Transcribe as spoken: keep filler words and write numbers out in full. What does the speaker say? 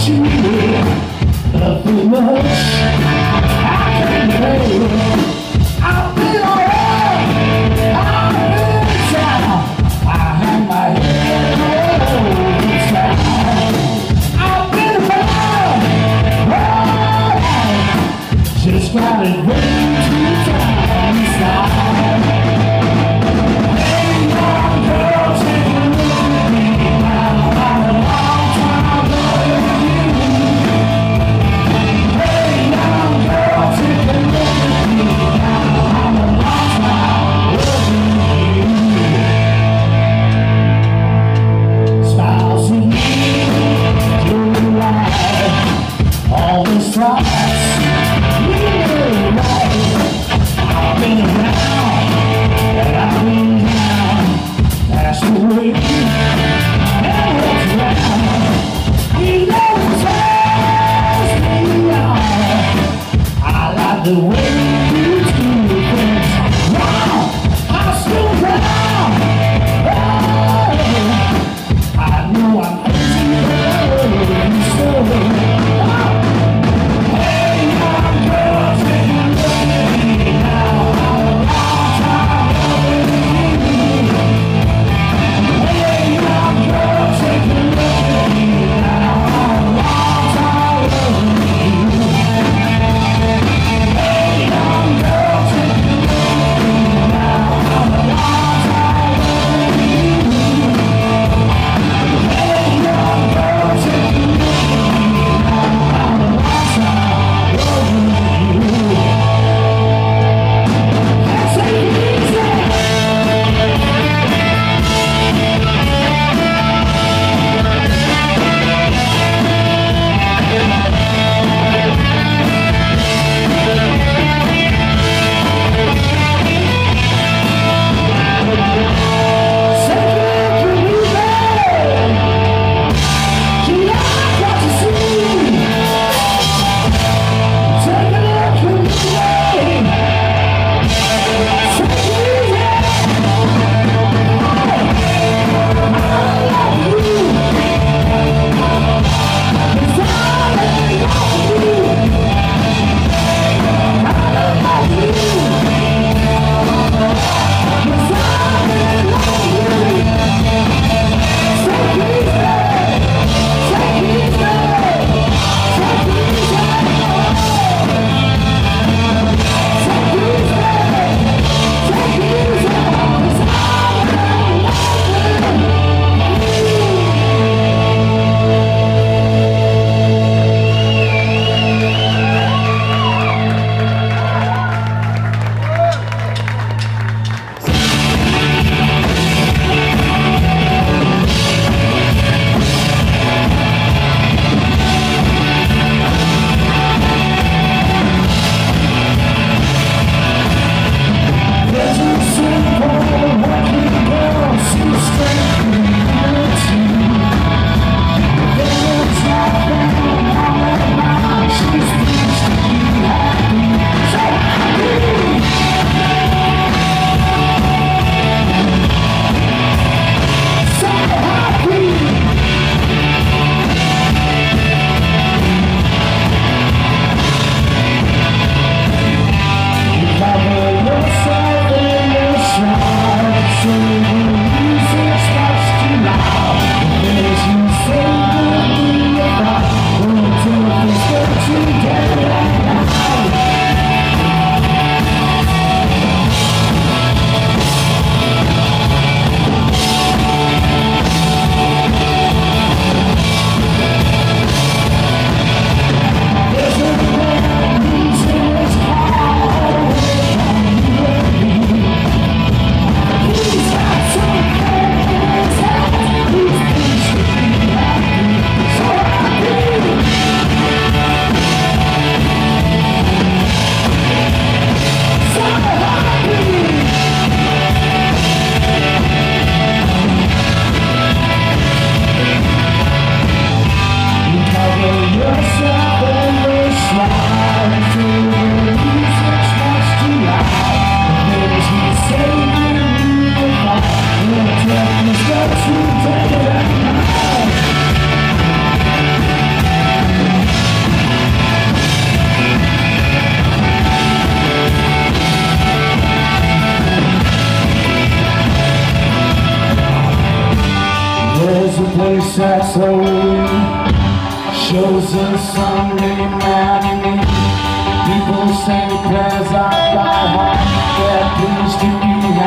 you love me much. I can't pay it. I've been around, I've been down. I had my head over the town. I've been around, oh, just got it way too down inside. Hey, young girl, take a look at me now. I'm a long time loving you. Hey, young girl, take a look at me now. I'm a long time loving you. Smiles at me, you're alive. All this time. I've been around, and I've been down. That's the way that walks around. He never tells me out. I like the way you do things. Wow, I'm still down. Oh, I know I'm crazy, but I'm still. Hey, that slowly shows the Sunday man in me. People say prayers out by heart. They're pleased to be